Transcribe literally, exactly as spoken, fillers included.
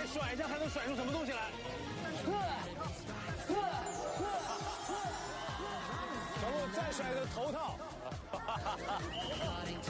甩一下还能甩出什么东西来？小鹿再甩个头套。